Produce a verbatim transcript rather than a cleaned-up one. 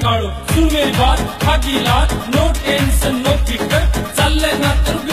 काढो, सुन मेरी बात, खाकी लात, नो टेंशन नो फिकर, चाललंय ना तर